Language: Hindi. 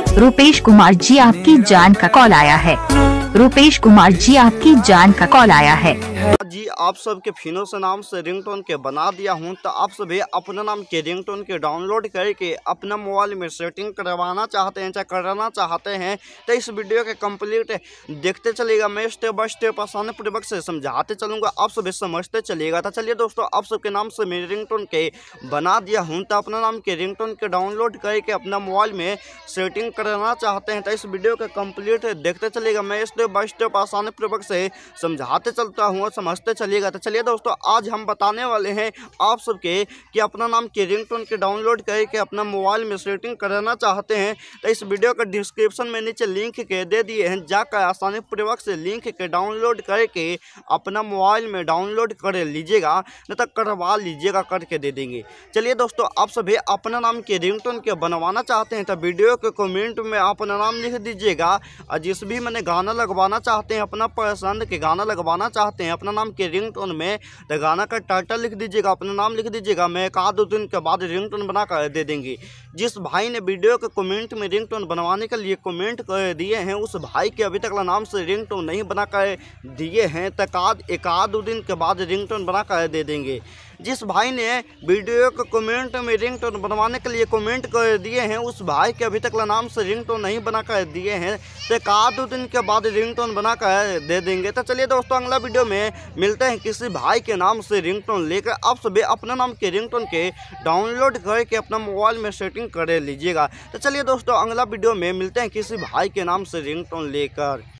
रुपेश कुमार जी आपकी जान का कॉल आया है। रुपेश कुमार जी आपकी जान का कॉल आया है। जी आप सबके फिनो से नाम से रिंगटोन के बना दिया हूं, तो आप सभी अपना नाम के रिंगटोन के डाउनलोड करके अपना मोबाइल में सेटिंग करवाना चाहते हैं, चाहे कराना चाहते हैं, तो इस वीडियो के कंप्लीट देखते चलिएगा। मैं स्टेप बाय स्टेप आसान पूर्वक से समझाते चलूँगा, आप सभी समझते चलिएगा। तो चलिए दोस्तों, आप सबके नाम से मैं रिंगटोन के बना दिया हूँ, तो अपना नाम के रिंगटोन के डाउनलोड करके अपना मोबाइल में सेटिंग कराना चाहते हैं, तो इस वीडियो के कंप्लीट देखते चलिएगा। मैं स्टेप बाय स्टेप आसान पूर्वक से समझाते चलता हूँ और समझते चलिएगा। तो चलिए दोस्तों, आज हम बताने वाले हैं आप सबके कि अपना नाम के रिंगटोन के डाउनलोड करके अपना मोबाइल में सेटिंग कराना चाहते हैं, तो इस वीडियो का डिस्क्रिप्शन में नीचे लिंक के दे दिए हैं, जाकर आसानी पूर्वक से लिंक के डाउनलोड करके अपना मोबाइल में डाउनलोड कर लीजिएगा, नहीं तो करवा लीजिएगा, करके दे देंगे। चलिए दोस्तों, आप सभी अपना नाम के रिंगटोन के बनवाना चाहते हैं, तो वीडियो के कमेंट में अपना नाम लिख दीजिएगा, और जिस भी मैंने गाना लगवाना चाहते हैं, अपना पसंद के गाना लगवाना चाहते हैं अपना नाम के रिंगटोन में, तो गाना का टाइटल लिख दीजिएगा, अपना नाम लिख दीजिएगा। मैं एक आध दिन के बाद रिंगटोन बना कर दे देंगे। जिस भाई ने वीडियो के कमेंट में रिंगटोन बनवाने के लिए कमेंट कर दिए हैं, उस भाई के अभी तक नाम से रिंगटोन नहीं बना कर दिए हैं, तो एक आध दिन के बाद रिंगटोन बना कर दे देंगे। जिस भाई ने वीडियो के कमेंट में रिंगटोन बनवाने के लिए कमेंट कर दिए हैं, उस भाई के अभी तक नाम से रिंगटोन नहीं बना कर दिए हैं, तो एक आध दिन के बाद रिंगटोन बना कर दे देंगे। तो चलिए दोस्तों, अगला वीडियो में मिलते हैं किसी भाई के नाम से रिंगटोन लेकर। आप सभी अपना नाम के रिंगटोन के डाउनलोड करके अपना मोबाइल में सेटिंग कर लीजिएगा। तो चलिए दोस्तों, अगला वीडियो में मिलते हैं किसी भाई के नाम से रिंगटोन लेकर।